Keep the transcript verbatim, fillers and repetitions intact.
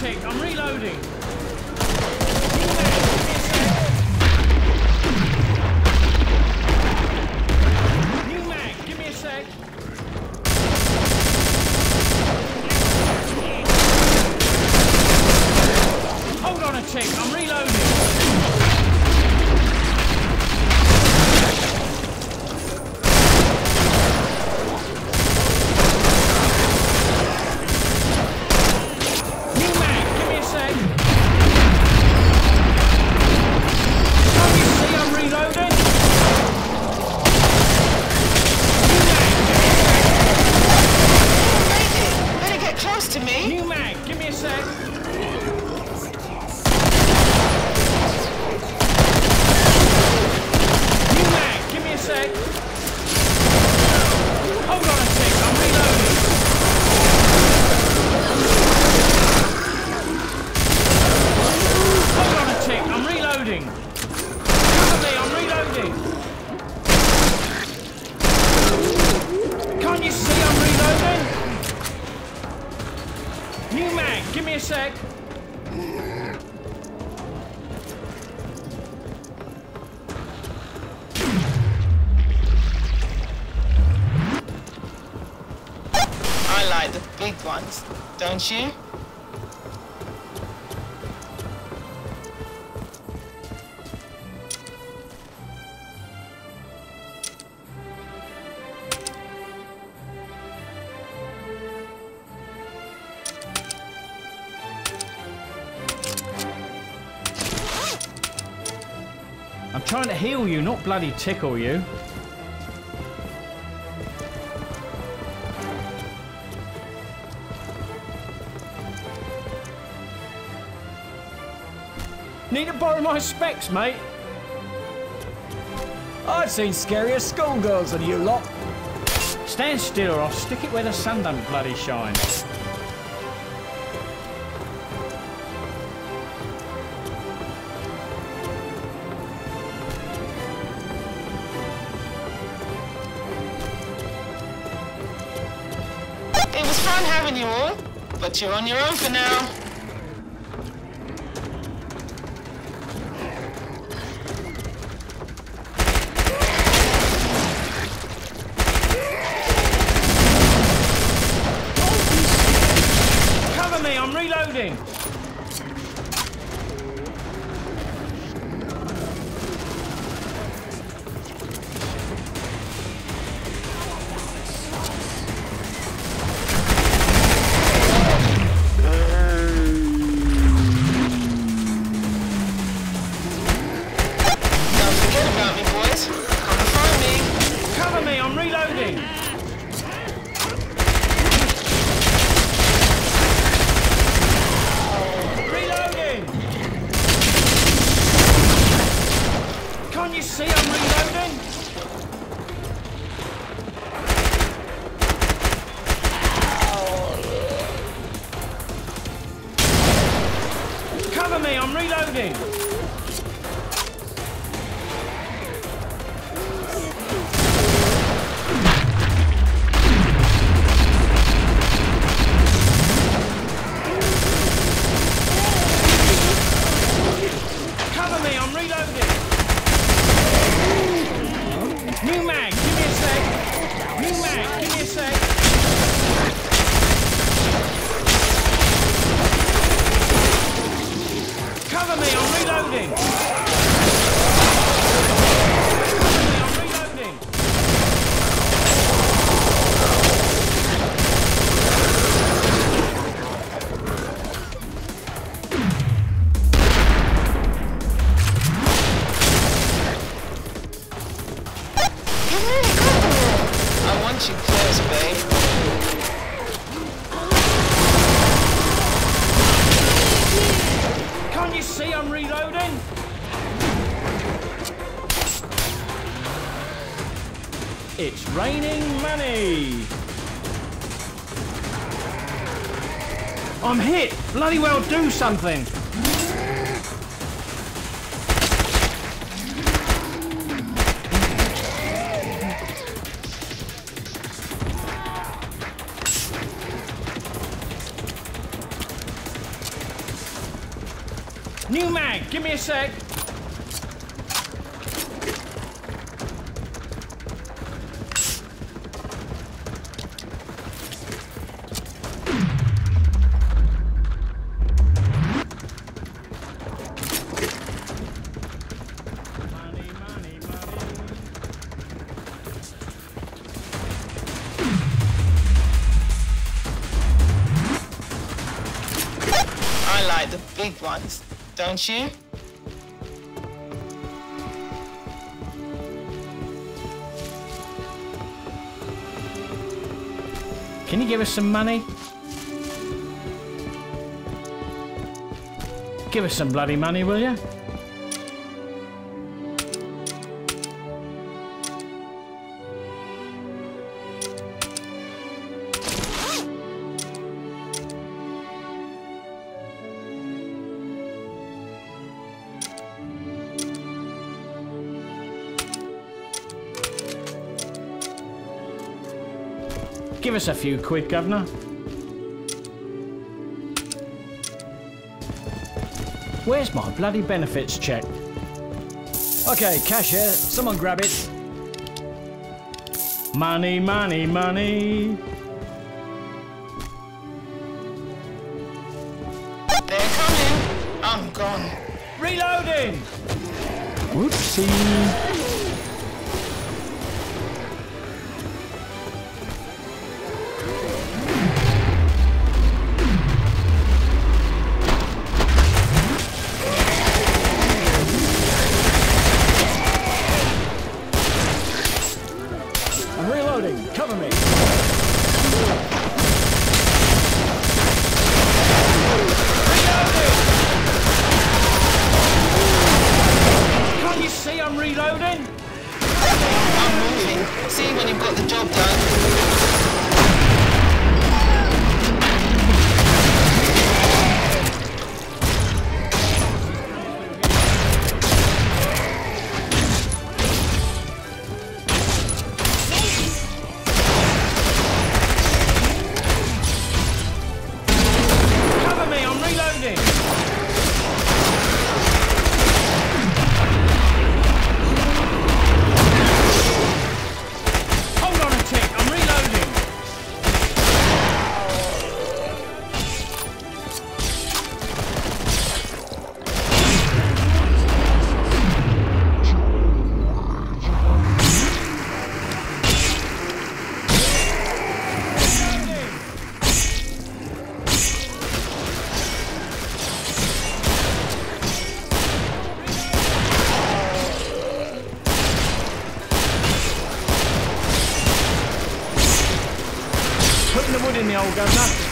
tick, I'm reloading. New mag, give me a sec. Hold on a tick, I'm reloading. Give me a sec. I like the big ones, don't you? I'm trying to heal you, not bloody tickle you. Need to borrow my specs, mate. I've seen scarier schoolgirls than you lot. Stand still or I'll stick it where the sun don't bloody shine. It was fun having you all, but you're on your own for now. Cover me, I'm reloading. Cover me, I'm reloading. Reloading. Can't you see I'm reloading? Cover me, I'm reloading. I'm reloading. New mag, give me a sec. New mag, give me a sec. Cover me, I'm reloading. Cover me, I'm reloading. I want you close, babe. Can't you see I'm reloading? It's raining money. I'm hit. Bloody well do something. New mag, give me a sec. Money, money, money. I like the big ones, don't you? Can you give us some money? Give us some bloody money, will you? Give us a few quid, governor. Where's my bloody benefits check? Okay, cash here. Someone grab it. Money, money, money. They're coming. I'm gone. Reloading! Whoopsie. I'm reloading. Cover me. Can't you see I'm reloading? I'm moving. See when you've got the job done. Cover me, I'm reloading. Hold on a tick, I'm reloading. Putting the wood in the old governor.